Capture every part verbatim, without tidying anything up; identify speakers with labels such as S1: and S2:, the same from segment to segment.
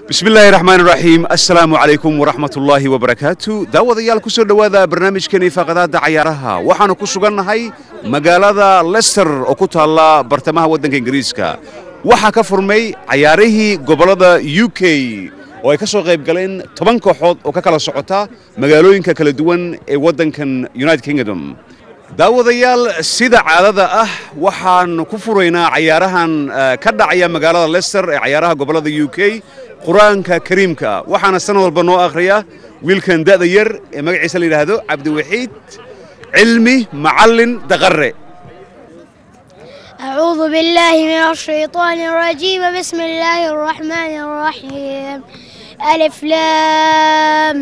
S1: بسم الله الرحمن الرحيم السلام عليكم ورحمة الله وبركاته داود يال كسر دوادا برنامج كني فقدات عيارها وحنا كسرنا هاي مجالada ليستر وكتها الله برتمها ودن إنجليزكا وحنا كفرمي عياره قبلة يوكي ويكسر غيب قالين طبعا كحوض وككلا صعوتا مجالوين ككلا دوان ودن كان يونايتد كينغدوم daawadayaal sida caadada ah waxaan ku furaynaa ciyaarahan ka dhacaya magaalada Leicester ee ciyaaraha gobolada U K quraanka kariimka waxaana sanad walba noo akhriya wiilkan da'da yar ee magaciisa la yiraahdo Cabdi Waxiid Cilmi Macallin Daqarre
S2: أعوذ بالله من الشيطان الرجيم بسم الله الرحمن الرحيم ألف لام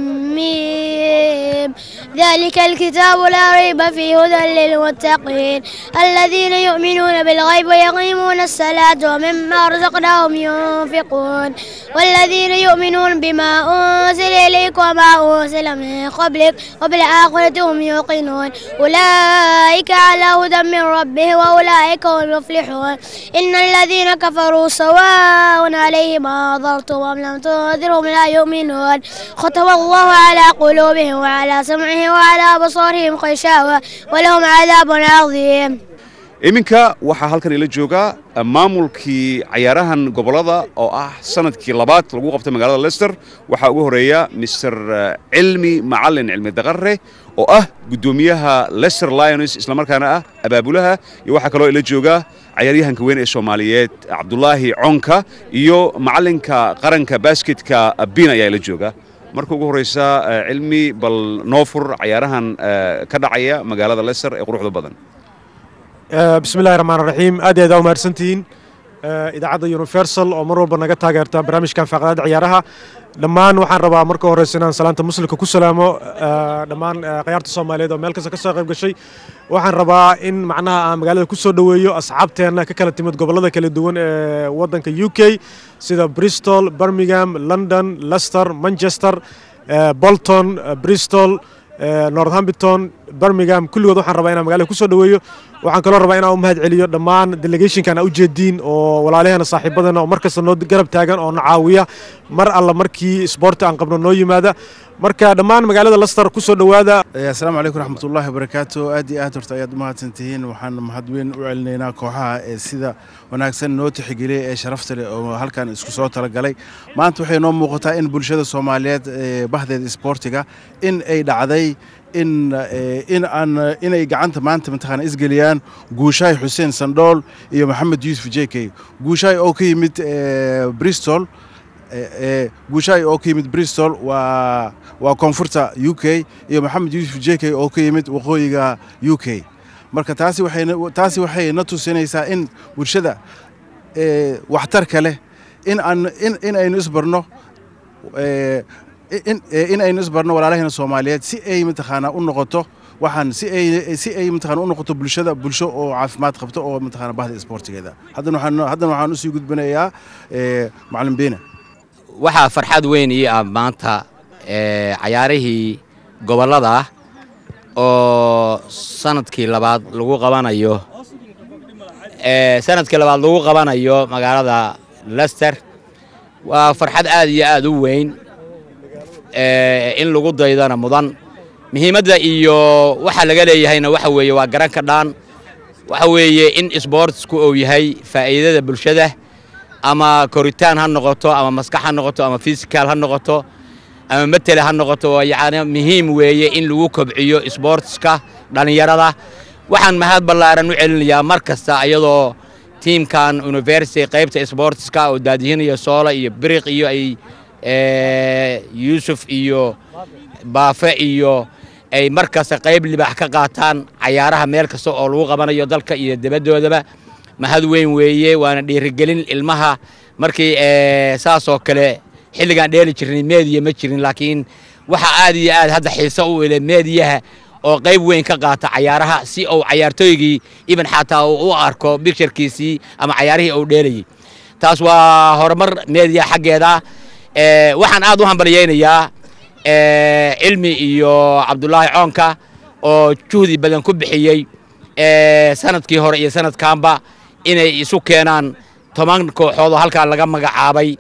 S2: ميم ذلك الكتاب لا ريب فيه هدى للمتقين الذين يؤمنون بالغيب ويقيمون الصلاة ومما رزقناهم ينفقون والذين يؤمنون بما أنزل إليك وما أنزل من قبلك وبالآخرة هم يوقنون أولئك على هدى من ربهم وأولئك هم المفلحون إن الذين كفروا سواء عليهم أنذرتهم أم لم تنذرهم لا يؤمنون ختم الله على قلوبهم وعلى سمعهم وعلى أبصارهم غشاوة ولهم عذاب عظيم
S1: iminka waxa halkan ila jooga maamulkii ciyaarahan gobolada oo ah sanadkii labaad lagu qabtay magaalada Leicester waxa ugu horeeya Mister Cilmi Macallin Cilmi Daqarre oo ah gudoomiyaha Leicester Lions isla markaana ah abaabulaha iyo waxa kale oo ila jooga ciyaaryahanka weyn ee Soomaaliyeed Cabdullaahi Conka iyo macalinka qaranka basketka Bin ayaa ila jooga marka ugu horeysa Cilmi bal noofur ciyaarahan ka dhacaya magaalada Leicester ee quruxda badan
S3: بسم الله الرحمن الرحيم أدي أداو مارسنتين إذا عاد يونيفرسال أو مرور بنجا تاجرتا برامج كان فقرات عيارها لما نوحن ربع مركو رئيسنا سلامة مسلك كوسلامو لما قيارة الصومالية ده ملك سكسر غير شيء وحن ربع إن معناها مقالة كوسو دويو أصحابتنا ككلة تيمت قبل هذا كله دوون وطن كيوكي سيدا بريستول برمنغهام لندن ليستر مانشستر بولتون بريستول نورثامبتون برمنغهام كل وضوح ربعنا مقالة كوسو دويو waxaan kaloo rabaa inaan u mahad celiyo dhammaan delegation-kan u jeedin oo walaalahayna saaxiibadana oo markasta noo garab taagan oo nacaawiya mar alla markii sport aan qabno noo yimaada marka dhammaan magaalada Leicester ku soo dhawaada
S4: assalaamu alaykum raxmatullaahi wa barakaatuh aadi aad horta ayaad mahadsantihiin waxaan mahad weyn u celinaynaa kooxaha ee sida wanaagsan noo tixgeliyay ee sharafta leh oo halkan isku soo tala galay maanta waxay noo muuqataa in bulshada Soomaaliyeed ee bahdeeda sportiga in ay dhacday in in aan inay gacanta maanta imtixaan isgeliyaan guushay Xuseen Sandool iyo Maxamed Yuusuf J K guushay oo ka yimid Bristol ee guushay oo ka yimid Bristol waa waa koonfurta U K iyo Maxamed Yuusuf J K oo ka yimid waqooyiga U K marka taasi waxay taasi waxay na tusinaysaa in bulshada ee waxtar kale in aan in in aynu isbarno ee in in aynu isbarno walaalahayna Soomaaliyeed si ay imtixaan u noqoto waxaan si ay si ay imtixaan u noqoto bulshada bulsho oo caafimaad qabto oo imtixaan bahda sportigeeda haddana waxaan haddana waxaan u sii gudbinayaa ee macallin Beena
S5: waxa farxad weyn ii ah maanta ee ciyaarihii gobolada oo sanadkii labaad lagu qabanayo ee sanadkii labaad lagu qabanayo magaalada Leicester waa farxad aad iyo aad u weyn in lagu daydana mudan muhiimadda iyo waxa laga leeyahayna waxa weeye waa garan ka dhaan waxa weeye in sportsku uu yahay faa'iidada bulshada ama koritaan ha noqoto ama maskax ha noqoto ama physical ha noqoto ama metal ha noqoto yaani muhiim weeye in lagu kobciyo sportska dhalinyarada waxaan mahad ballaaran u celinayaa markasta ayadoo teamkan university qaybta sportska oo daadihinaya Soola iyo Biriq iyo ay Yusuf iyo Baafe iyo ay markaas qayb libax ka qaataan ciyaaraha meel kasta oo lagu qabanayo dalka iyo dibadoodaba mahad weyn weeye waana dhiirigelin ilmaha markii ee saas oo kale xilligan dheeli jirnay meediya ma jirin laakiin waxa aad iyo aad hadda xiiso u ilaa meediyaha oo qayb weyn ka qaata ciyaaraha si uu ciyaartooygii ibn xataa uu u arko picture-kiisii ama ciyaarihii uu dheelayay taas waa horumar meediya xaggeeda ee waxaan aad u hambalyeeynaa ee Cilmi iyo Cabdullaahi Conka oo juhdi badan ku bixiyay ee sanadkii hore iyo sanadkaanba inay isu keenaan toban kooxood oo halka laga magacaabay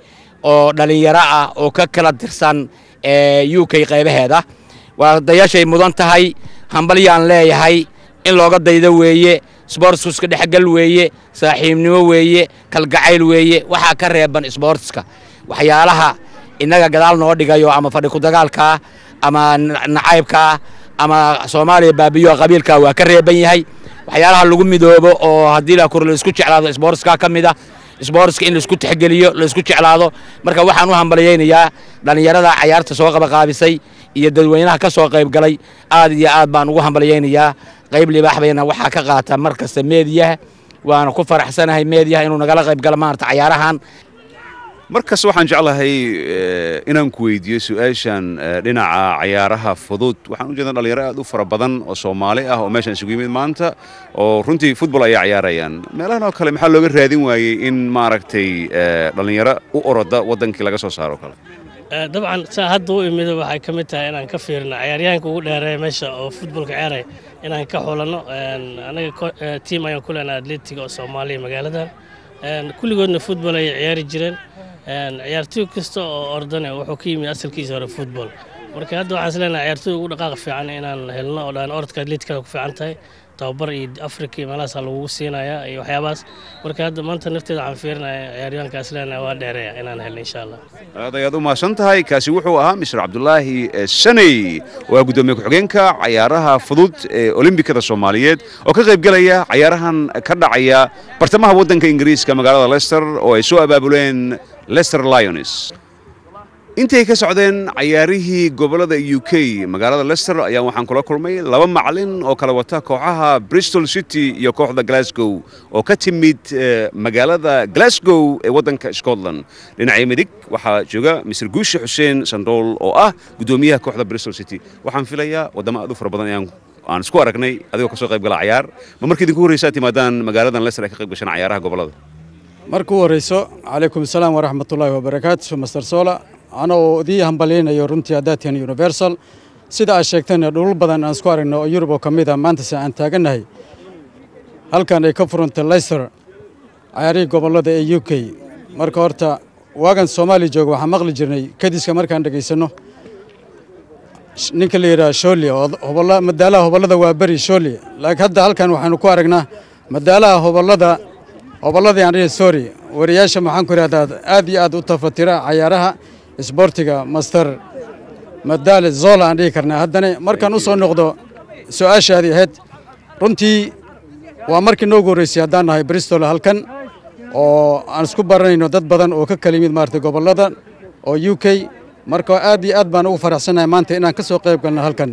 S5: oo dhalinyaro ah oo ka kala tirsan U K qaybaheeda waa dayashay mudan tahay hambalyaan leeyahay in looga daydo weeye sports iska dhaxgal weeye saaxiibnimo weeye kalgacayl weeye waxa ka reeban sportska waxyaalaha inaga gadaal noo dhigayo ama fadhi ku dagaalka ama nacaybka ama Soomaaliya baabiyo qabiilka waa ka reeban yahay waxyaalaha lagu midoobo oo hadii la kor la isku jeclaado sportska kamida sportska in la isku tixgeliyo la isku jeclaado marka waxaan u hambalyeeynaa dhalinyarada ciyaarta soo qaba qaabisay iyo dadweynaha ka soo qayb galay aad iyo aad baan ugu hambalyeeynaa qayb libaax bayna waxa ka qaata markasta meediyaha waana ku faraxsanahay meediyaha inuu nagala qayb galo maanta ciyaarahan
S1: markaas waxaan jeclahay inaan ku weydiiyo su'aashan dhinaca ciyaaraha fudud waxaan u jeedaa dhalinyaro aad u fara badan oo Soomaali ah oo meeshan isugu yimid maanta oo runtii football ay ciyaarayaan meelahan oo kale maxaa looga raadin waayay in maaragtay dhalinyaro u oroda wadankii laga soo saaro kale
S6: dabcan saa hadda u imid waxay ka mid tahay inaan ka fiirino ciyaaryahanka ugu dheereeya meesha oo footballka ciyaaray inaan ka xulano anaga team ayaan ku leenahay Athletic oo Soomaaliya magaaladan kulligoodna football ay ciyaari jireen ciyaartoy kasta oo ordan wuxuu ka yimid asalkiisa hore football marka hadda waxaan isleeyahay ciyaartoy ugu dhaqaaq fiican inaan helno oo dhan orodka Athletic ku fiican tahay tababar iyo Afrika iyo meelahaas lagu siinayaa iyo waxyaabaas marka hadda maanta nafteeda waxaan fiirinayaa ciyaaryahankaas leenahay waa dheereeya inaan helno insha Allah
S1: aad ayaad u maasan tahay kaasi wuxuu ahaa Mister Cabdullaahi Sanay waa gudoomiye ku-xigeenka ciyaaraha fudud ee Olimbikada Soomaaliyeed oo ka qayb galaya ciyaarahan ka dhacaya bartamaha wadanka Ingiriiska magaalada Leicester oo ay soo abaabuleen Leicester Lions intay ka socdeen ciyaarihii gobolada U K magaalada Leicester ayaa waxaan kula kulmay laba macallin oo kala wata kooxaha Bristol City iyo kooxda Glasgow oo ka timid magaalada Glasgow ee wadanka Scotland dhinaca midig waxa jooga Mister Guushe Xuseen Sandool oo ah gudoomiyaha kooxda Bristol City waxaan filayaa wadamo aad u fara badan ayaan aan isku aragnay adigoo ka soo qayb galay ciyaar ma markii idinku horreysay timaadaan magaaladan Leicester ay ka qayb gashaan ciyaaraha gobolada
S7: markuu horeyso calaykum salaam waraxmatullaahi wabarakaatu Master Sola ana oo idii hambaleynayo runtii Adaatian Universal sida ay sheegteen dhul badan aan isku aragno oo Yurub ka mid ah maanta si aan taaganahay halkan ay ka furantay Leicester ciyaarihii gobolada ee U K marka horta waagan Soomaali joogo waxaan maqli jirnay kadiska markaan dhageysano ninka la yiraahdo Sholi oo hobala madaalaha hobalada waa bari Sholi laakiin hadda halkan waxaan ku aragnaa madaalaha hobalada hobalada aan sorry wariyaasha maxaan ku raadad aad iyo aad u tafatira ciyaaraha isboortiga Master Madaale Zola aan dhigi karnaa haddana markaan u soo noqdo su'aashaadii ahayd runtii waa markii noogu horeysay haddaan nahay Bristol halkan oo aan isku baranayno dad badan oo ka kala yimid maartay gobolada oo U K marka aad iyo aad baan ugu faraxsanahay maanta inaan ka soo qayb galno halkan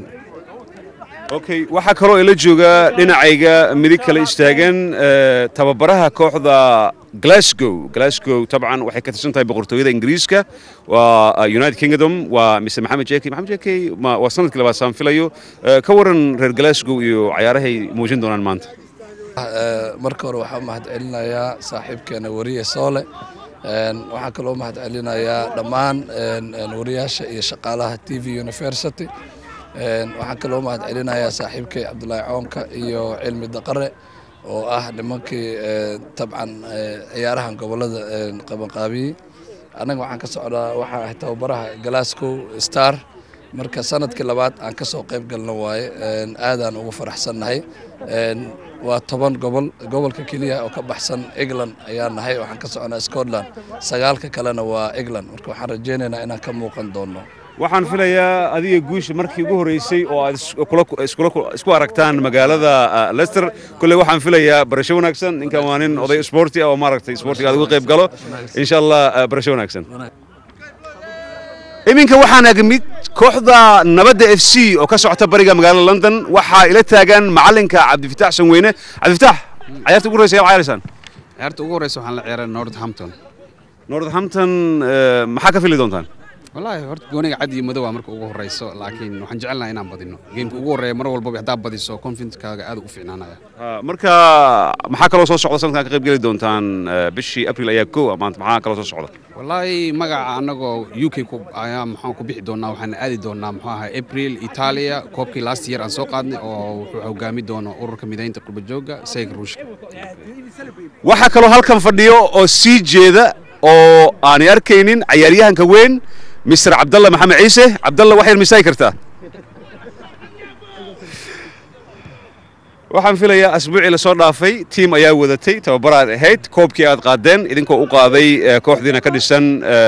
S1: okay waxa kale oo ila jooga dhinacayga midig kale istaagan tababaraha kooxda Glasgow Glasgow طبعا waxay ka tirsan tahay boqortooyada Ingiriiska waa United Kingdom waa Mister Maxamed Jeki Maxamed Jeki ma waa sanadkii labaad saan filayo ka waran reer Glasgow iyo ciyaarahay muujin doonaan maanta
S8: marka hore waxaan mahad celinayaa saaxiibkeena wariye Soole waxaan kaloo mahad celinayaa dhammaan wariyaasha iyo shaqaalaha T V University waxaan kaloo mahad celinayaa saaxiibkay Cabdullaahi Coonka iyo Cilmi Daqare oo ah nimankii tabcan ciyaarahan gobolada qaban qaabiyay anaga waxaan ka socdaa waxa ah tababaraha Glasgow Star marka sanadkii labaad aan ka soo qayb galno waaye aad aan ugu faraxsanahay waa toban gobol gobolka kaliya oo ka baxsan England ayaan nahay waxaan ka soconaa Scotland sagaalka kalena waa England marka waxaan rajeynaynaa inaan ka muuqan doono
S1: waxaan filayaa adiga guusha markii ugu horeysay oo aad isku aragtaan magaalada Leicester kulli waxaan filayaa barasho wanaagsan ninkan waa nin oday sporti ah oo maaragtay sportiga aad uga qayb galo insha Allah barasho wanaagsan iminka waxaan agmid kooxda Nabadda F C oo ka socota bariga magaalada London waxa ila taagan macalinka Cabdifataax Sanweyne Cabdifataax ciyaarta ugu horeysay ciyaaraysan
S9: ciyaarta ugu horeysay waxaan la ciyaaray Northampton
S1: Northampton maxaa ka fili doontaan
S9: والله horta gooniga cad iyo madow marka ugu horeyso laakiin waxaan jecelnahay inaan badino geemka ugu horeeya mar walba hadaa badiso confidence-kaaga aad u fiicnaanaya
S1: marka maxaa kala soo socda sanadkan ka qayb gali doontaan bishii April ayaa koow maanta maxaa kala soo socda
S9: wallahi magaca anagoo U K ku ayaa maxaan ku bixi doonaa waxaan aadi doonaa maxaa ahaa April Italia koobkii last year aan soo qaadnay oo wuxuu hogaami doono ururka mideynta qurba jooga Sayg Ruushka
S1: waxa kala halkan fadhiyo oo sii jeeda oo aan arkaynin ciyaaryahanka weyn mister Cabdalla Maxamed Ciise. Cabdalla wax yar misaay kartaa. waxaan filayaa asbuucii la soo dhaafay team ayaa wadatay tababaraad ahayd koobkii aad qaadeen idinkoo u qaaday kooxdiina ka dhisan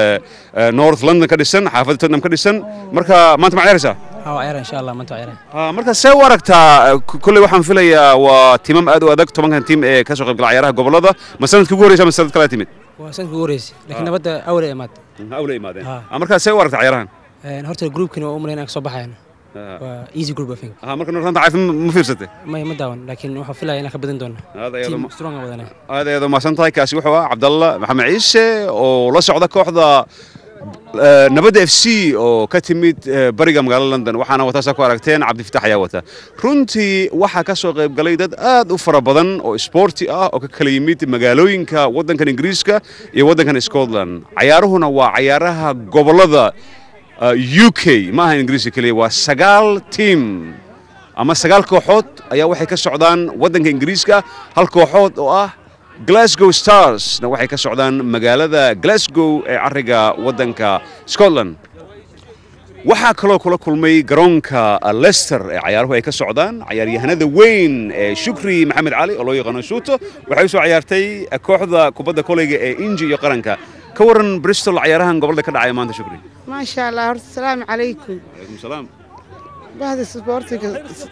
S1: North London ka dhisan xaafadda Tottenham ka dhisan marka maanta ma ciyaaraysaa
S10: ها عيرة إن شاء الله ما أنتوا عيرة.
S1: ها مركز سوى ورقتها كل واحد فيليا وتمام أدو أدق طبعا كان تيم كسر قبل عيارها قبل هذا مثلا كجوريس مثلا كلا تيمت.
S10: وسنت كجوريس لكن نبدأ أول إيماد.
S1: أول إيماد. ها مركز سوى ورقتها عيارها.
S10: نهرت الجروب كانوا أمرين صباحا يعني. وإيزي جروب أفين.
S1: ها مركز نوران تعرف مفيرسته.
S10: ما مداون لكن وح فيلا أنا خبدن دون.
S1: هذا يا ذو.
S10: سترونغ ودنا.
S1: هذا يا ذو ما سنتاي كاسي وحوا عبد الله محمد عيسى ولا سعودك واحدة. نبدأ إف سي oo ka timid bariga magaalada London waxaana wata soo aragteen Cabdi Fatax ayaa wata runtii waxa ka soo qayb galay dad aad u fara badan oo sporti ah oo ka kala yimid magaalooyinka wadankan Ingiriiska iyo wadankan Scotland ciyaaruhuna waa ciyaaraha gobolada U K ma aha Ingiriiska kaliya waa sagaal team ama sagaal kooxood ayaa waxay ka socdaan wadanka Ingiriiska hal kooxood oo ah Glasgow Stars na waxay ka socdaan magaalada Glasgow ee ariga wadanka Scotland waxa kale oo kula kulmay garoonka Leicester ee ciyaaruhu ay ka socdaan ciyaaryahanada weyn ee Shukri Maxamed Cali oo loo yaqaan Shuto waxay soo ciyaartay kooxda kubadda koleyga ee Inji iyo qaranka ka waran Bristol ciyaarahan gobolka ka dhacay maanta Shukri
S11: ma sha Allah assalaamu calaykum
S1: alaykum salaam
S11: bahda sportiga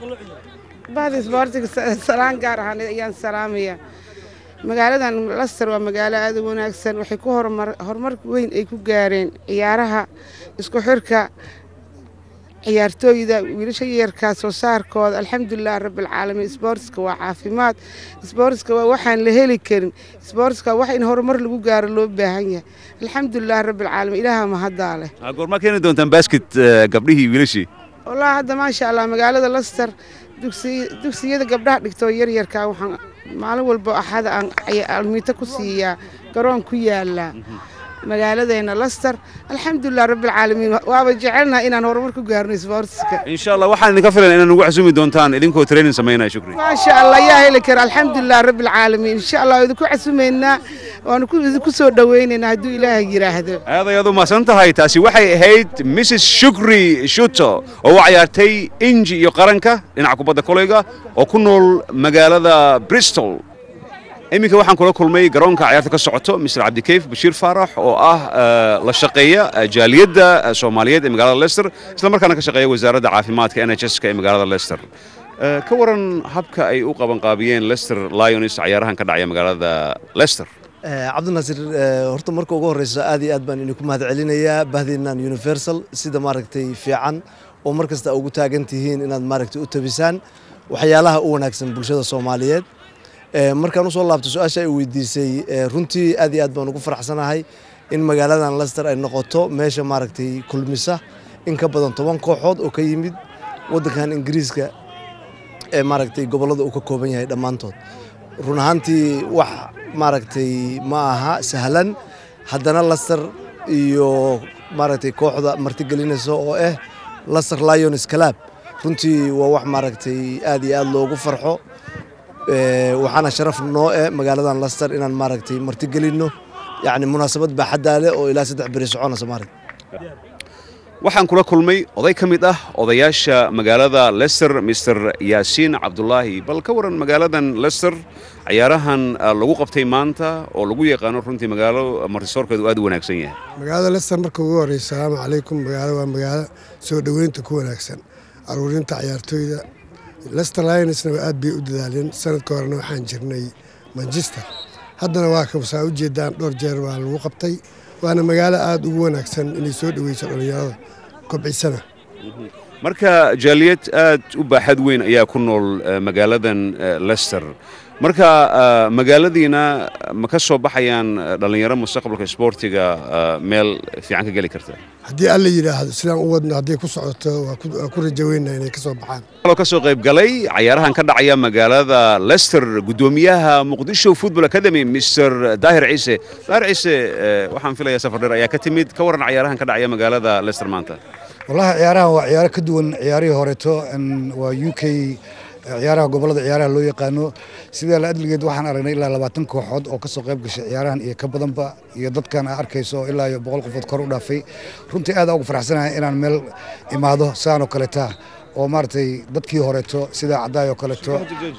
S11: bahda sportiga salaan gaar ahaan ayaan salaamaya magaaladan Leicester waa magaalo aad u wanaagsan waxay ku horumar horumar weyn ay ku gaareen ciyaaraha isku xirka ciyaartooyda wiilasha yarka soo saarkooda alxamdulillah rabbil caalamiin sportska waa caafimaad sportska waa waxaan la heli karin sportska wax in horumar lagu gaaro loo baahan yahay alxamdulillah rabbil caalamiin ilaaha ma hadaa leh
S1: goorma keenay doontaan basket gabdhihii wiilashii
S11: wallahi hadda ma sha Allah magaalada Leicester dugsi dugsiyada gabdhaha dhigto yar yarka waxaan maalin walba axad aan almiita ku siiya garoon ku yaala magaaladeena Leicester alxamdulillah rabbil caalamiin waaba jecelna inaan horumar ku gaarno sportska
S1: insha Allah waxaan idinka filan inaan ugu casuumi doontaan idinkoo training sameynaa Shukri
S11: ma sha Allah yaa heli kara alxamdulillah rabbil caalamiin insha Allah idinku casuumeynaa waan ku soo dhaweynaynaa haduu Ilaahay yiraahdo
S1: aad ayaad u maasantahay taasi waxay ahayd Missus Shukri Shuto oo ciyaartay Inji iyo qaranka dhinaca kubadda koleyga oo ku nool magaalada Bristol iminka waxaan kula kulmay garoonka ciyaarta ka socoto mister Cabdi Kayf Bashiir Faarax oo ah la shaqeeya jaaliyadda Soomaaliyeed ee magaalada Leicester isla markaana ka shaqeeya wasaaradda caafimaadka N H S ka ee magaalada Leicester ka waran habka ay u qaban qaabiyeen Leicester Lions ciyaarahan ka dhacaya magaalada Leicester
S12: Cabdi Nasir horta marka ugu horeysa aad iyo aad baan idinku mahad celinayaa bahdinaan Universal sida maaragtay fiican oo markasta ugu taagan tihiin inaad maaragtay u tabisaan waxyaalaha u wanaagsan bulshada Soomaaliyeed markaan u soo laabto su'aasha ay weydiisay runtii aad iyo aad baan ugu faraxsanahay in magaaladan Leicester ay noqoto meesha maaragtay kulmisa in ka badan toban kooxood oo ka yimid wadankan Ingiriiska ee maaragtay gobolada uu ka kooban yahay dhamaantood run ahaantii wax maaragtay ma aha sahlan haddana Leicester iyo maaragtay kooxda martigelinaysa oo ah Leicester Lions Club runtii waa wax maaragtay aad iyo aad loogu farxo waxaana sharaf noo ah magaaladan Leicester inaan maaragtay martigelino yaani munaasabad baaxad leh oo ilaa saddex bari soconaysa maaragtay
S1: waxaan kula kulmay oday ka mid ah odayaasha magaalada Leicester mister Yaasiin Cabdullaahi bal ka waran magaaladan Leicester ciyaarahan lagu qabtay maanta oo lagu yaqaan runtii magaalo martisoorkeedu aad u wanaagsan yahay
S13: magaalada Leicester marka ugu horeysa assalaamu calaykum magaalo waa magaalo soo dhaweynta ku wanaagsan aruurinta ciyaartooyda Leicester Lions aad bay u dadaaleen sanadka horena waxaan jirnay Manchester haddana waa ka soo u jeedaan dhowr jeer waa lagu qabtay waana magaalo aad ugu wanaagsan inay soo dhaweyso dhalinyarada kobcisana
S1: marka jaaliyad aad u baaxad weyn ayaa ku nool magaaladan Leicester marka magaaladiina ma ka soo baxayaan dhalinyaro mustaqbalka sportiga meel fiican ka gali karta
S13: haddii alla yiraahdo sidaan u wadno haddii ku socoto waa ku rajaweynaa inay ka soo baxaan
S1: kaloo ka soo qayb galay ciyaarahan ka dhacaya magaalada Leicester gudoomiyaha Muqdisho Football Academy mister Daahir Ciise Daahir Ciise waxaan filayaa safar dheer ayaa ka timid ka waran ciyaarahan ka dhacaya magaalada Leicester maanta
S14: wallahi ciyaarahan waa ciyaaro ka duwan ciyaarihii horeeto waa U K ciyaaraha gobolada ciyaaraha loo yaqaano sida la adligeed waxaan aragnay ilaa labaatan kooxood oo kasoo qayb gashay ciyaarahan iyo ka badanba iyo dadkan aa arkayso ilaa iyo boqol qofood kor u dhaafay runtii aad ugu faraxsanahay inaan meel imaado saan oo kaleeta oo maaragtay dadkii horeeto sida Cadaay oo kaleeto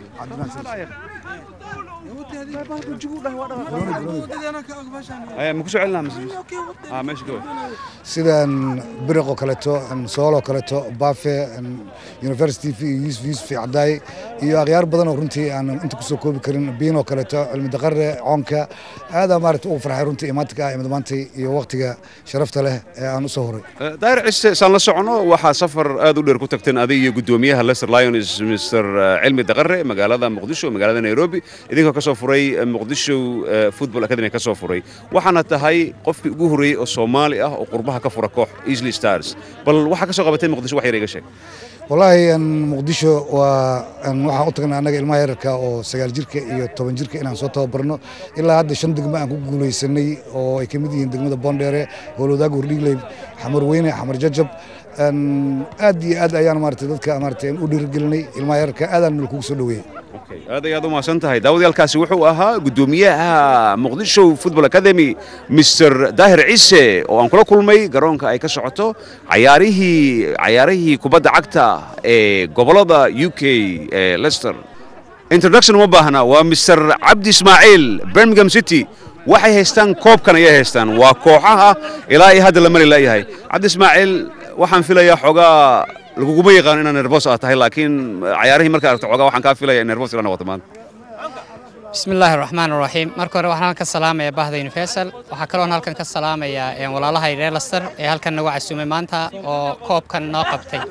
S14: sidaan biriq oo kaleeto sool oo kaleeto baafe university fi yusuf yusuf Cadaay iyo akhyaar badan oo runtii aan inta ku soo koobi karin biin oo kaleeto cilmi daqare coonka aad maaragtay ugu farxay runtii imaanka ay maantay iyo waqtiga sharafta leh ee aan u soo horay
S1: daayir cisse saan la socono waxa safar aad u dheer ku tagteen adiga iyo gudoomiyaha Leicester Lions mister cilmi daqare magaalada Muqdisho magaalada Nairobi idinka ka soo furay Muqdisho Football Academy ka soo furay waxaana tahay qofkii ugu horeeyay oo Soomaali ah oo qurbaha ka fura koox Easily Stars bal waxa ka soo qabatay Muqdisho wax yar iga sheeg
S14: wallahi an Muqdisho waa an waxa u tagnaa anaga ilmaha yarka oo sagaal jirka iyo toban jirka inaan soo tababarno ilaa hadda shan degmo aan ku guuleysanay oo ay kamid yihiin degmada Boondere Howlwadaag Hurdhigley Xamar Weyne Xamar Jajab an aad iyo aad ayaan maartay dadka maartay u dhiirigelinay ilmaha yarka aadaan meel kugu soo dhaweeyay
S1: aad ayaad u maasan tahay daawadayalkaasi wuxuu ahaa gudoomiyaha Muqdisho Football Academy mister Daahir Cisse oo aan kula kulmay garoonka ay ka socoto ciyaarihii ciyaarihii kubadda cagta ee gobolada U K ee Leicester introduction ma baahna waa mister Cabdi Ismaaciil Birmingham City waxay haystaan koobkan ay haystaan waa kooxaha ilaa ay hadda la mari laayahay Cabdi Ismaaciil waxaan filayaa xogaa laguguma yaqaan inaan nervous ah tahay laakiin ciyaarihii marka aragto xogaa waxaan ka filayaa in nervous ila noqoto maanta
S15: bismillaahir rahmaanir rahiim marka hore waxaan ka salaamayaa bahda Universal waxa kale oo halkan ka salaamayaa een walaalahay reer Leicester ee halkan nagu casuumay maanta oo koobkan noo qabtay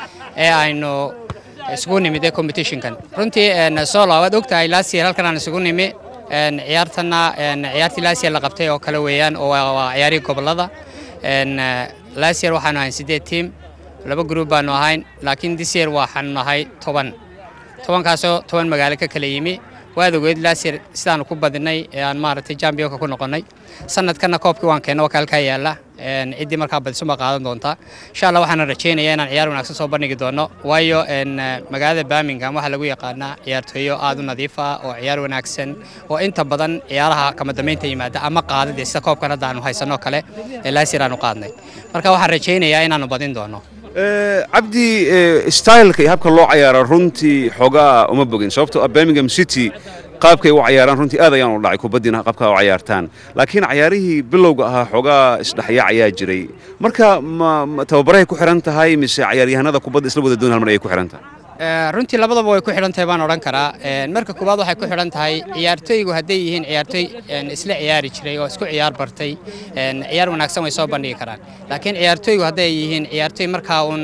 S15: ee aynu isugu nimid competition-kan runtii een soo laabad ogtahay last year halkan aan isugu nimid een ciyaartana een ciyaartii last year la qabtay oo kala weeyaan oo waa ciyaari gobolada een last year waxaan ahayn sideed team laba group baan ahayn laakiin this year waxaan nahay toban toban kaasoo toban magaalo ka kala yimi waad ogeed last year sidaan ku badinay ee aan maaragtay championka ku noqonay sanadkana koobkii waan keenay wakaalka yaala een cidii markaa badso ma qaadan doonta insha Allah waxaan rajeynayaa inaan ciyaar wanaagsan soo bandhigi doono waayo een magaalada Birmingham waxa lagu yaqaanaa ciyaartooyo aad u nadiif ah oo ciyaar wanaagsan oo inta badan ciyaaraha kama dameynta yimaada ama qaadada sida koobkan hadda aanu haysano kale ee last year aanu qaadnay marka waxaan rajeynayaa inaanu badin doono
S1: Cabdi style-ka iyo habka loo ciyaaro runtii xogaa uma bogin sababtoo ah Birmingham City qaabkay u ciyaaraan runtii aad ayaan u dhacay kubadina qaabka u ciyaartaan laakiin ciyaarihii bilowga ahaa xogaa isdhaxyaac ayaa jiray marka tababaray ku xiran tahay mise ciyaaryahanada kubadda isla wada doon hal mar ay ku xiran tahay
S15: runtii labadaba way ku xiran tahay baan oran karaa marka koobaad waxay ku xiran tahay ciyaartooygu haday yihiin ciyaartooy isla ciyaari jiray oo isku ciyaar bartay ciyaar wanaagsan way soo bandhigi karaan laakiin ciyaartooygu haday yihiin ciyaartooy marka uu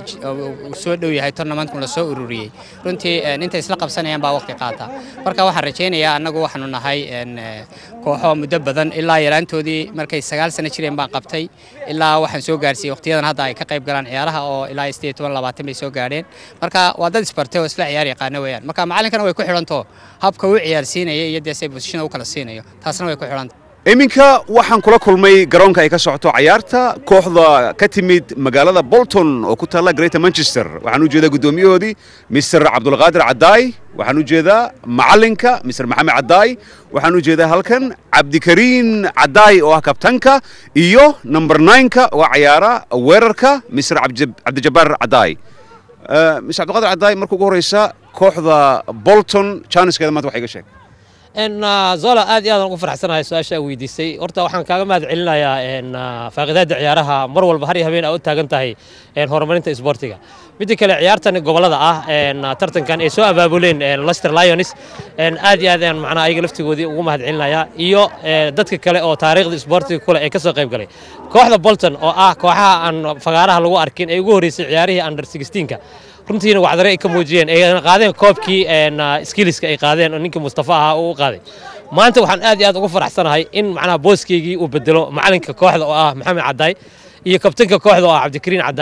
S15: soo dhow yahay tournament la soo ururiyay runtii inta isla qabsanayaan baa waqti qaata marka waxaan rajeynayaa anagu waxaanu nahay kooxo muddo badan ilaa yaraantoodii markay sagaal sano jireen baan qabtay ilaa waxaan soo gaarsiiyay waqtiyadan hadda ay ka qayb galaan ciyaaraha oo ilaa sideed iyo toban labaatan bay soo gaareen marka waa dad isbartay oo isla ciyaar yaqaan weeyaan marka macallinkana way ku xiranto habka uu ciyaarsiinayo iyo deesay position uu kala siinayo taasna way ku xiranto
S1: iminka waxaan kula kulmay garoonka ay ka socoto ciyaarta kooxda ka timid magaalada Bolton oo ku taala Greater Manchester waxaan u jeedaa gudoomiyahoodii mister Cabdulqaadir Cadaay waxaan u jeedaa macalinka mister Maxamed Cadaay waxaan u jeedaa halkan Cabdikariin Cadaay oo ah kabtanka iyo number nine-ka oo ciyaara weerarka mister Cabdijabbaar Cadaay mister Cabdulqaadir Cadaay markuu ugu horeysa kooxda Bolton chancekeeda maanta wax iga sheeg
S16: إن زولا آدي هذا نقول فرح سنة سؤال شيء ويديسي ورتا وحن كاغا ماد علنا يا إن فاقداد عيارها مر والبحري هبين أو تاجنتهي إن هرمانينتا إسبورتيغا بدي كلا عيارتنا قبل هذا آه إن ترتن كان إسوا بابولين إن ليستر لايونز إن آدي هذا معنا أي قلفتي ودي وما هاد علنا يا إيو دتك كلا أو تاريخ الإسبورتيغا كله أي كسر قيب قلي كواحدة بولتون أو آه كواحدة أن فقارها لو أركين أي جوريس عياره أندر سيكستين كا runtiina waxdare ay ka muujiyeen ay qaadeen koobkii een skilliska ay qaadeen oo ninka Mustafa ah uu qaaday maanta waxaan aad iyo aad ugu faraxsanahay in macna booskeygi uu bedelo macalinka kooxda oo ah Maxamed Cadaay iyo kabtanka kooxda oo ah Cabdikariin Cadaay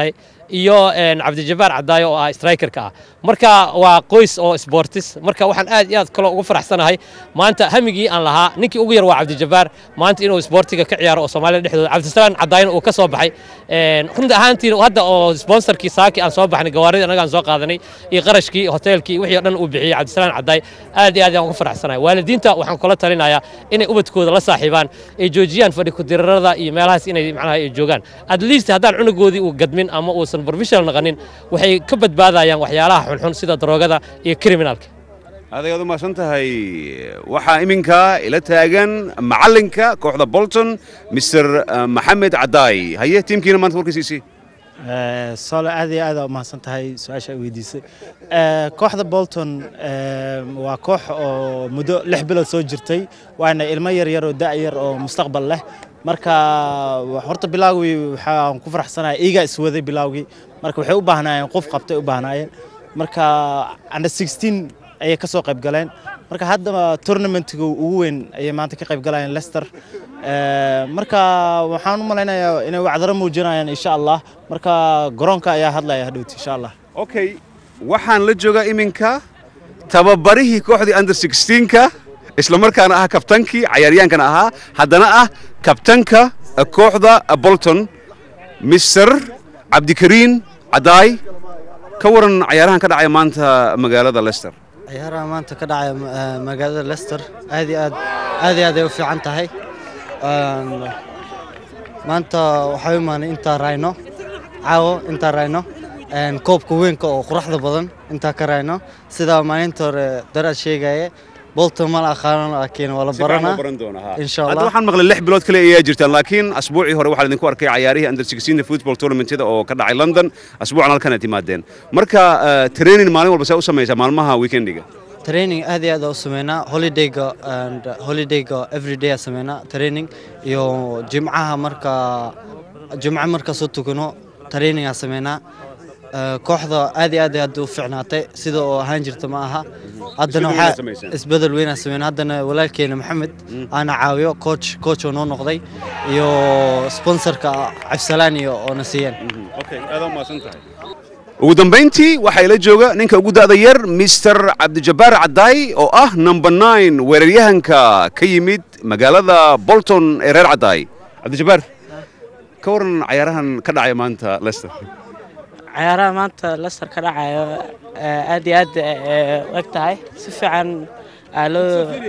S16: iyo cabdijabaar cadaayo oo ah strikerka ah marka waa qoys oo sportis marka waxaan aad iyo aad kale ugu faraxsanahay maanta hamigii aan lahaa ninkii ugu yar waa cabdijabaar maanta inuu sportiga ka ciyaaro oo Soomaaliya dhexdooda cabdisalaan cadaayna uu ka soo baxay runtii ahaantii hadda oo sponsorkii saaki aan soo baxnay gawaarida anaga aan soo qaadanay iyo qarashkii hoteelkii wixii dhan uu bixiyay cabdisalaan cadaay aad iyo aad aan ugu faraxsanahay waalidiinta waxaan kula talinayaa inay ubadkooda la saaxiibaan ay joojiyaan fadhi ku dirarada iyo meelahaas inay macnaha ay joogaan at least haddaan cunugoodii uu gadmin ama uusan professional naqanin waxay ka badbaadayaan waxyaalaha xunxun sida daroogada iyo criminalka
S1: adeegadu ma santahay waxa iminka ila taagan macalinka kooxda Bolton mister Maxamed Cadaay haye tiimkiina maanta warkiisii
S17: ee soo aad iyo aad u mahadsan tahay su'aasha weydiisay ee kooxda Bolton ee waa koox oo muddo lix bilood soo jirtay waana ilmo yar yar oo da' yar oo mustaqbal leh marka horta bilawgii waxaan ku faraxsanahay iiga iswaday bilawgii marka waxay u baahnayeen qof qabtay u baahnayeen marka under sixteen ayay ka soo qayb galeen marka hadda tournamentiga ugu weyn ayay maanta ka qayb galayeen Leicester ee marka waxaan u maleynayaa inay wacdaro muujinayaan insha Allah marka garoonka ayaa hadlaya hadhowti insha Allah
S1: okay waxaan la joogaa iminka tababarihii kooxdii under sixteen ka isla markaana ah kabtankii ciyaaryaankana ahaa haddana ah kabtanka kooxda Bolton mister Cabdikariin Cadaay ka waran ciyaarahan ka dhacay maanta magaalada Leicester
S18: ciyaaraha maanta ka dhacay magaalada Leicester aad iyo aad aad iyo aad ay u fiican tahay maanta waxay u maanay inta rayno caawo inta rayno een koobka weynka oo quruxda badan inta ka rayno sida maalinta hore daraad sheegay Bolton ma la aqaan laakiin wala barana insha Allah
S1: waxaan maqlay lix bilood kale ayaa jirtaan laakiin asbuucii hore waxaa idinku arkay ciyaarihii under sixteen football tournament oo ka dhacay London asbuucan halkan ay timaadeen marka training maalin walba say u sameeyay maalmaha weekendiga
S18: training aad iyo aad u sameeyna holidayga and holidayga every day sameeyna training iyo jimcaha marka jimcaha marka soo tukano training sameeyna kooxda aad iyo aad aad u fiicnaatay sida oo ahaan jirta ma aha haddana waxa isbedel weyn sameeyna haddana walaalkeena Maxamed ana caawiyo coach coach oo noo noqday iyo sponsorka Cabdisalaan iyo oo nasiyan
S1: okay aad u maasantahay ugu dambeyntii waxa ila jooga ninka ugu da'da yar mister Cabdijabaar Cadaay oo ah number nine weeraryahanka ka yimid magaalada Bolton ee reer Cadaay Cabdijabaar ka waran ciyaarahan ka dhacay maanta Leicester
S19: ciyaaraha maanta Leicester ka dhacayo aad iyo aad u tahay si fiican alo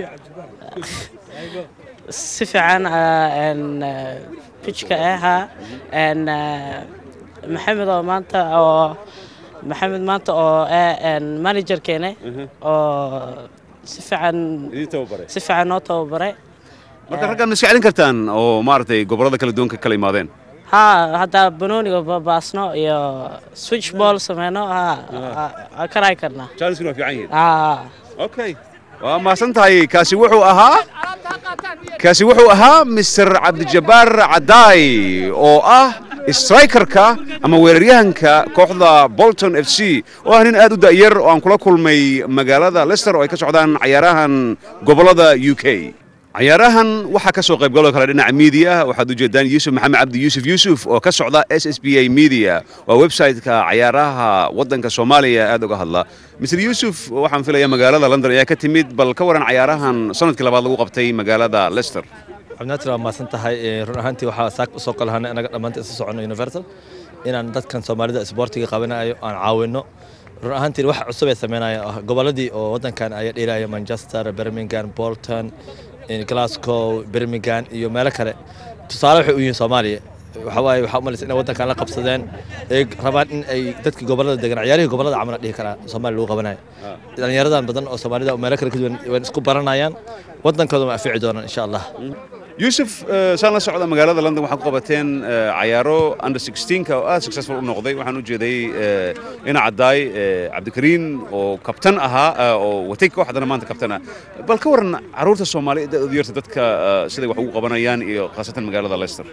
S19: si fiican aan pitchka aha aan Maxamed oo maanta oo Maxamed maanta oo aan manager keene oo si fiican si fiican oo tababaray
S1: marka raggan iska celin kartaan oo maartay gobolada kala duwan ka kala imaadeen
S19: ها هذا بنوني وباسنو يا سويتش بول سمينو ها كراي كرنا
S1: جالس كنا في عين
S19: اه
S1: اوكي وما سنتهي كاسي وحو اها كاسي وحو اها مستر عبد الجبار عداي او اه سترايكركا اما weeraryahanka kooxda Bolton F C oo anin aad u daayar oo aan kula kulmay magaalada Leicester oo ay ka socdaan ciyaarahan gobolada U K ciyaarahan waxa ka soo qayb galo kala dhinaca media waxaad u jeedaan Yuusuf Maxamed Cabdi Yuusuf Yuusuf oo ka socda S S B A Media waa website-ka ciyaaraha wadanka Soomaaliya aad uga hadla mister Yuusuf waxaan filayaa magaalada London ayaa ka timid bal ka waran ciyaarahan sanadkii labaad lagu qabtay magaalada Leicester
S20: abnaatra ma santahay run ahaantii waxa saak u soo kalahanay anaga dhamaantii isoo socono Universal inaan dadkan Soomaalida sportiga qabanayo aan caawino run ahaantii wax cusub ay sameynayaan goboladii oo wadankan ay dheelayaan Manchester Birmingham Bolton in Glasgow Birmingham iyo meelo kale tusaale waxay u yihiin Soomaaliya waxa waaye waxa u maleysay in wadankan la qabsadeen ay rabaan in ay dadka gobolada degan ciyaarihii gobolada camal dhihi kara Soomaaliya lagu qabanayo dhalinyaradan badan oo Soomaalida oo meelo kale ka duwan way isku baranayaan wadankooda ma afiici doonaan insha Allah
S1: Yuusuf saan la socda magaalada London waxa ku qabateen ciyaaro under sixteen ka oo aad successful u noqday waxaan u jeeday in Cadaay Cabdikariin oo kabtan ahaa oo watay kooxdana maanta kabtana bal ka waran caruurta Soomaaliyeed oo yarta dadka sida wax ugu qabanayaan iyo qaasatan magaalada Leicester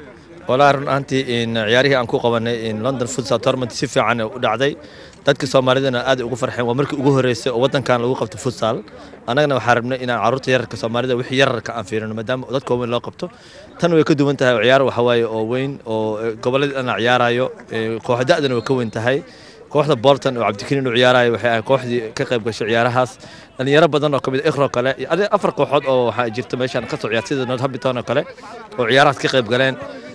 S20: والله رن أنتي إن عياره أنكو قبنا إن لندن فوتسال تورنمنت سيف عن ودعدي dadka Soomaalidana aad ugu farxeen waa markii ugu horeysay oo wadankan lagu qabto futsal anagana waxaan rabnay inaan carruurta yararka Soomaalida wixii yararka aan fiirino maadaama dadka weyn loo qabto tan way ka duwan tahay ciyaar waxa waaye oo weyn oo gobolada aan ciyaarayo kooxdaadana way ka weyn tahay kooxda Bolton oo Cabdikariin uu ciyaarayo waxay ay kooxdii ka qayb gashay ciyaarahaas dhalinyaro badan oo kamid ikhro kale iyo afar kooxood oo waxa jirta meeshan ka soo ciyaartay Northampton oo kale oo ciyaarahaas ka qayb galeen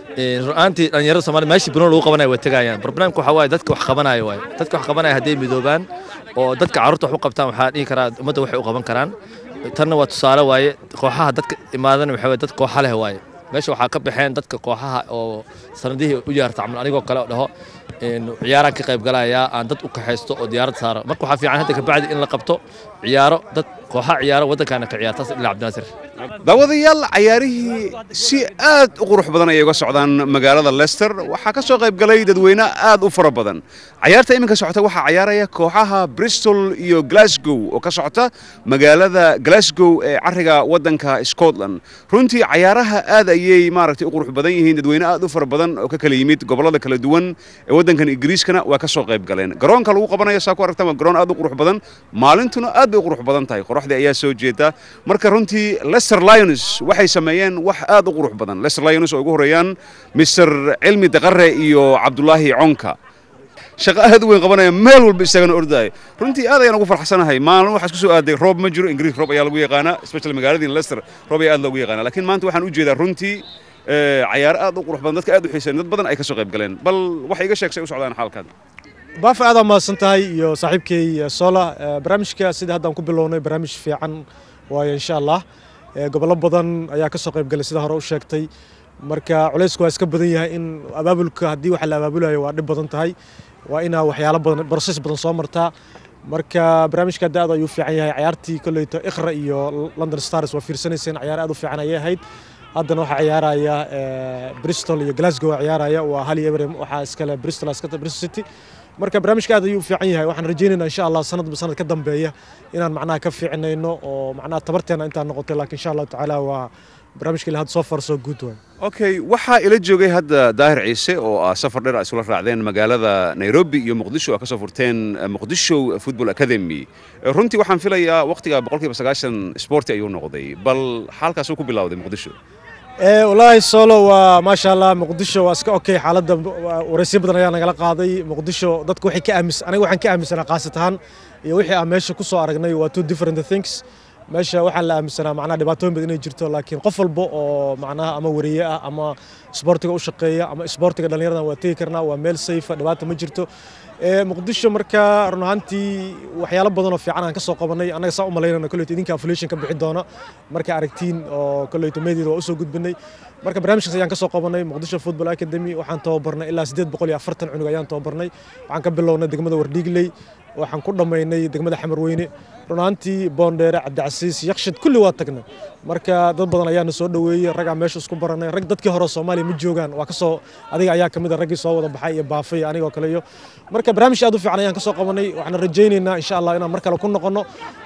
S20: runtii dhalinyarada Soomaaliya meeshii Bruno lagu qabanayo way tagayaan barnaamijku waxa waaye dadka wax qabanayo waaye dadka wax qabanayo haday midoobaan oo dadka carruurta wax u qabtaan waxa dhihi karaa ummadda waxay u qaban karaan tanna waa tusaale waaye kooxaha dadka imaadan waxa waaye dad kooxa leh waaye meesha waxa ka baxeen dadka kooxaha oo sanadihii u yaarta camal anigoo kale oo dhaho in ciyaaraan ka qayb galaya aan dad u kaxaysto oo diyaarad saaro marka waxa fiican hadda ka bacdi in la qabto ciyaaro dad kooxa ciyaaro wadankaana ka ciyaartaas ilaa Cabdinaasir
S1: daawadayaal ciyaarihii si aad u qurux badan ayay uga socdaan magaalada Leicester waxa ka soo qayb galay dadweyne aad u fara badan ciyaarta iminka socota waxa ciyaaraya kooxaha Bristol iyo Glasgow oo ka socota magaalada Glasgow ee cariga wadanka Scotland runtii ciyaaraha aad ayay maaragtay u qurux badan yihiin dadweyne aad u fara badan oo ka kala yimid gobolada kala duwan ee wadankan Ingiriiskana waa ka soo qayb galeen garoonka lagu qabanayo saa ku aragtaan waa garoon aad u qurux badan maalintuna aad bay u qurux badan tahay qoraxda ayaa soo jeeda marka runtii Leicester Lions waxay sameeyeen wax aad u qurux badan Leicester Lions oo ugu horeeyaan Mister Cilmi Daqare iyo Cabdullaahi Conka shaqo aad u weyn qabanaya meel walba isagana orday runtii aad ayaan ugu farxsanahay maalin waxa isku soo aaday roob ma jiro Ingiriis roob ayaa lagu yaqaanaa especially magaalada Leicester roob ayaa aad lagu yaqaanaa laakiin maanta waxaan u jeedaa runtii ciyaar aad u qurux badan dadka aad u xiiseeyeen dad badan ay ka soo qayb galeen bal wax iga sheegsay u socdaan xaalkan
S3: baaf aad ma santahay iyo saaxiibkay Sola barnaamijka sida hadda aan ku bilownay barnaamij fiican waayo insha Allah gobollo badan ayaa ka soo qayb galay sida hore u sheegtay marka culeysku waa iska badan yahay in abaabulka haddii waxa la abaabulayo waa dhib badan tahay waa inaa waxyaalo badan process badan soo martaa marka barnaamijka aad ayuu fiican yahay ciyaartii kolleyto Ikhra iyo London Stars waa fiirsanayseen ciyaar aad u fiican ayay ahayd haddana waxa ciyaaraya Bristol iyo Glasgow ciyaaraya waa hal eber waxa iska leh Bristol askata Bristol City marka barnaamijka aad ayuu fiican yahay waxaan rajaynaynaa insha Allah sanadba sanad ka dambeeya inaan macnaha ka fiicnayno oo macnaha tabarteena intaan noqotay laakiin insha Allah tacaala waa barnaamijka la had soo far soo guud way
S1: okay waxa ila joogay hadda Daahir Ciise oo ah safar dheer ay isla raacdeen magaalada Nairobi iyo Muqdisho oo ka soo furteen Muqdisho Football Academy runtii waxaan filayaa waqtiga boqolkiiba sagaashan sport ayuu noqday bal halkaas uu ku bilowday Muqdisho
S3: ee wallahi Solo waa ma sha Allah Muqdisho waa iska okay xaaladda waraysi badan ayaa nagala qaaday Muqdisho dadku waxay ka aamis aniga waxaan ka aaminsanahay qaasatan iyo wixii aan meesha ku soo aragnay waa two different things meesha waxaan la aaminsanahay macnaha dhibaatooyin badan inay jirto laakiin qof walba oo macnaha ama wariye ah ama sportiga u shaqeeya ama sportiga dhalinyarada waa tagi karnaa waa meel safe dhibaato ma jirto ee Muqdisho marka run ahaantii waxyaalo badan oo fiican aan ka soo qabanay anaga saa u maleynayna kulleeyta idinka affiliation ka bixi doona marka aragtiin oo kulleeyta media waa u soo gudbinay marka barnaamijkaas ayaan ka soo qabanay Muqdisho Football Academy waxaan tababarnay ilaa sideed boqol iyo afartan cunug ayaan tababarnay waxaan ka bilownay degmada Wardhiigley waxaan ku dhameynay degmada Xamarweyne run ahaantii Boondheere Cabdicasiis Yakhshid kulli waa tagnay marka dad badan ayaa soo dhaweeyay rag aan meesha isku baranay rag dadkii hore Soomaaliya ma joogaan waa ka soo adiga ayaa kamid ah raggii soo wada baxay iyo baafay aniga kale iyo marka barnaamij aad u fiican ayaan ka soo qabanay waxaan rajaynaynaa insha Allah inaan mar kale ku noqono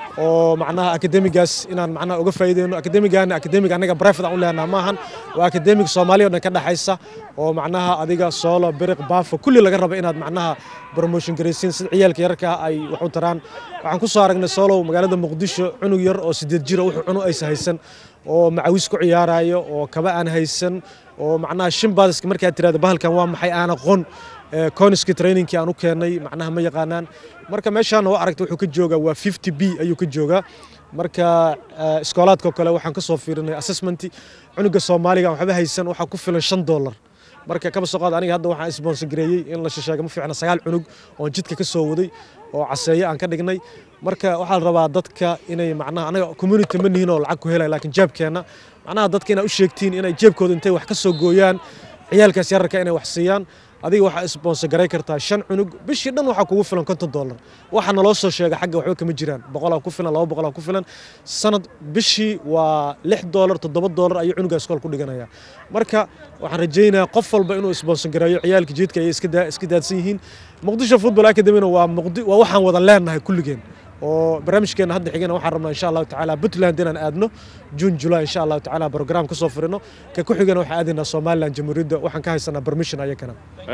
S3: oo macnaha academigaas inaan macnaha uga faa'iideyno academigan academic anaga private aan u leenahay maahan waa academic Soomaaliya oo dhan ka dhaxaysa oo macnaha adiga Solo Biriq Baafo kulli laga rabo inaad macnaha promotion gareysiin sida ciyaalka yarka ay wax u taraan waxaan ku soo aragnay Solo magaalada Muqdisho cunug yar oo sideed jir wuxuu cuno ay haysan oo macawis ku ciyaarayo oo kaba aan haysan oo macnaha shimbaadiska markaa tiraado bahalkan waa maxay aan aqoon كونسكي ترينينج كانوا كاني معناها ما يقانان مركا ماشان هو عرفت وحو كجوجا و fifty بي أيو كجوجا مركا إسكولات كوكلا وحن كسو فيرني أسسمنتي عنق الصومالي كان وحبها يسن وحا كفلن شن دولار مركا كم سوقات أنا هذا وحا إسبونس جريي إن لا شاشة ما في عنا سجال عنق وجدك كسو ودي وعسايا عن كده جناي مركا وحال ربع ضدك إني معناها أنا كوميونيتي مني هنا والعكو هلا لكن جاب كنا معناها ضدك أنا وشيكتين إني جاب كود أنت وحكسو جويان عيالك سيارك إني وحسيان adiga waxa sponsor garay kartaa shan cunug bishii dhan waxa kugu filan konton dollar waxa naloo soo sheegay xagga waxba kama jiraan boqol ku filan laba boqol ku filan sanad bishii waa lix dollar toddoba dollar ayuu cunuga iskool ku dhiganaya marka waxaan rajaynayaa qof walba inuu sponsor gareeyo ciyaalka jidka ay iska iska daadsan yihiin Muqdisho Football Academy waa muqdi waa waxaan wada leenahay kulligeen oo barnaamijkeena hadda xigana waxaan rabnaa insha allahu tacaala puntland inaan aadno june july insha allahu tacaala program ka soo furino ka ku xigana waxaan aadaynaa somaliland jamhuuriyadda waxaan ka haysanaa permission ayakana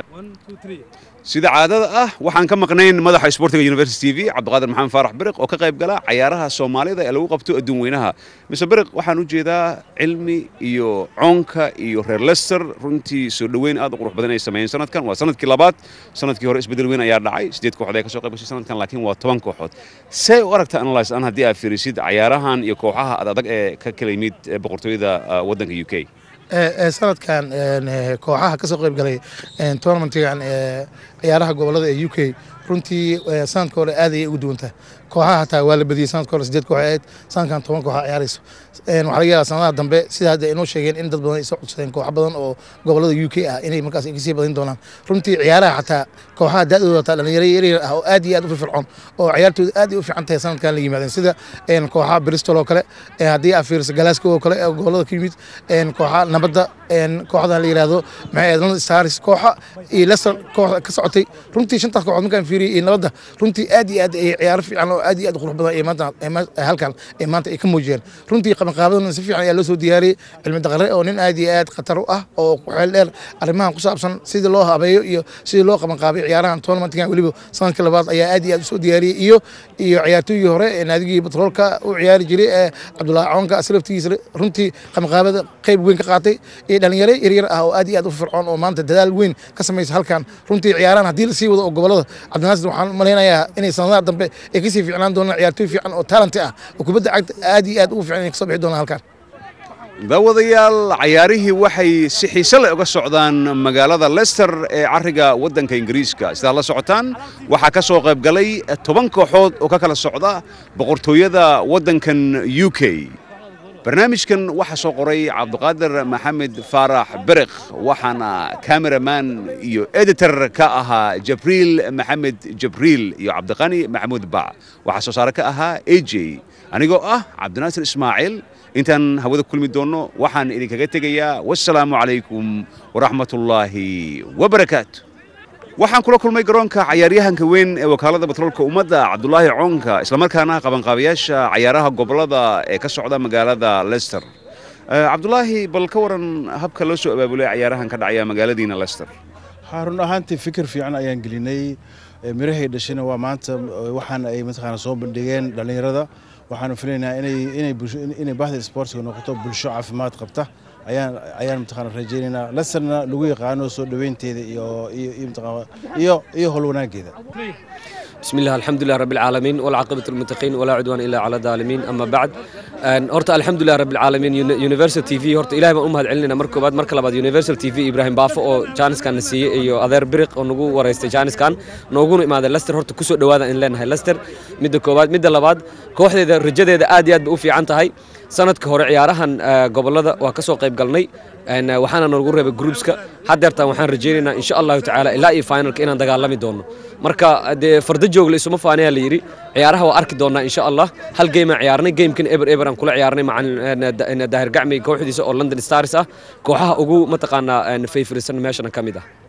S1: sida caadada ah waxaan ka maqnayn madaxa isboortiga University T V Cabdiqaadir Maxamed Faarax Biriq oo ka qayb gala ciyaaraha Soomaalida ee lagu qabto adduun weynaha mise Biriq waxaan u jeedaa cilmi iyo coonka iyo reer Leicester runtii soo dhaweyn aad u qurux badan ay sameeyeen sanadkan waa sanadkii labaad sanadkii hore isbedel weyn ayaa dhacay sideed kooxood ay ka soo qayb gashay sanadkan laakiin waa toban kooxood say u aragtaa analyze aan haddii aad fiirisid ciyaarahan iyo kooxaha adag ee ka kala yimid boqortooyada waddanka U K
S21: sanadkan kooxaha ka soo qayb galay tournamentigan ciyaaraha gobolada ee U K runtii sanadka hore aad ayay ugu duwantahay kooxaha hataa waa la badiyey sanadka hore sideed kooxood sanadkan toban koox ciyaarayso waxaa laga yaabaa sanadaha dambe sida hadda inoo sheegeen in dad badan ay soo codsadeen kooxo badan oo gobolada U K ah inay markaas kasii badin doonaan runtii ciyaaraha xataa kooxaha daadooda hataa dhalinyaro yaryar ah oo aad iyo aad u firfircoon oo ciyaartooda aad ay u fiican tahay sanadkan la yimaadeen sida kooxaha Bristol oo kale haddii aad fiiriso Glasgow oo kale oo gobolada ka yimid kooxaha nabadda kooxdan la yiraahdo maxay London Stars kooxa iyo Leicester kooxda ka socotay runtii shantaas kooxood markaan fiiriyay iyo nabadda runtii aad iyo aad ay ciyaar fiican oo aad iyo aad u qurux badan ay maanta halkan ay maanta ay ka muujiyeen runtii qabanqaabadan si fiican ayaa loo soo diyaariyay cilmi dhaqare oo nin aad iyo aad khatar u ah oo ku xeel dheer arrimahan ku saabsan sidii loo habeeyo iyo sidii loo qabanqaabay ciyaarahan tournamentigan weliba sanadka labaad ayaa aad iyo aad u soo diyaariyay iyo iyo ciyaartooyii hore ee naadigii batroolka u ciyaari jiray ee Cabdullaahi Coonka aslaftiisa runtii qabanqaabada qayb weyn ka qaatay iyo dhalinyaro yaryar ah oo aad iyo aad u firfircoon oo maanta dadaal weyn ka sameeyay halkan runtii ciyaarahan haddii la sii wado oo gobolada Cabdinaasir waxaan maleynayaa inay sanadaha dambe ay kasii fiicnaan doonaan ciyaartooy fiican oo talent ah oo kubadda cagta aad iyo aad ugu fiican ka soo bixi doonaan halkan
S1: daawadayaal ciyaarihii waxay si xiiso leh uga socdaan magaalada Leicester ee cariga waddanka Ingiriiska sida la socotaan waxa ka soo qayb galay toban kooxood oo ka kala socda boqortooyada waddankan U K barnaamijkan waxa soo qoray Cabdiqaadir Maxamed Faarax Biriq waxaana cameraman iyo editor ka ahaa Jibriil Maxamed Jibriil iyo Cabdiqani Maxamuud Baac waxa soo saare ka ahaa A J anigoo ah Cabdinaasir Ismaaciil intaan hawada kulmi doono waxaan idinkaga tegayaa wassalaamu calaykum waraxmatullaahi wabarakaatu waxaan kula kulmay garoonka ciyaaryahanka weyn ee wakaalada batroolka ummadda Cabdullaahi Coonka isla markaana qabanqaabiyaasha ciyaaraha gobolada ee ka socda magaalada Leicester Cabdullaahi bal ka waran habka loo soo abaabulay ciyaarahan ka dhacaya magaaladiina Leicester
S4: harun ahaantii fikir fiican ayaan gelinay mirahay dhashina waa maanta waxaan ay mataqaana soo bandhigeen dhalinyarada waxaan filaynaa inay inay inay bahda sportiga noqoto bulsho caafimaad qabta ayaan ayaan mataqaana rajaynaynaa Leicesterna lagu yaqaano soo dhaweynteeda iyo iyo iyo iyo howl wanaageeda
S22: بسم الله الحمد لله رب العالمين والعاقبة للمتقين ولا عدوان إلا على الظالمين أما بعد هرت الحمد لله رب العالمين يونيفرسال تي في هرت إلهي ما أمهد علينا مركو بعد مركلا بعد يونيفرسال تي في إبراهيم بافو أو جانس كان نسي إيو أذر بريق أو نجو ورئيس جانس كان نوجون إما هذا لستر هرت كسر دوادا إن لنا هاي لستر مد كوباد مد لبعض كوحدة إذا الرجال إذا آديات بوفي عن تهاي سنة كهور عيارها قبل هذا وكسر قيب قلني أن وحنا نرجع بجروبسك حد يرتاح وحنا رجالنا إن شاء الله تعالى إلا إي فاينل كنا دجال لمي دونه مركا دي فرد الجوج اللي اسمه فانيا ليري عيارها وأرك دونا إن شاء الله هل جيم عيارني جيم يمكن إبر إبر عن كل عيارني مع إن داهر قعمي كوحدي سو أورلاندو ستارسة كوحها أجو متقنا إن في فريسن ماشنا كميدا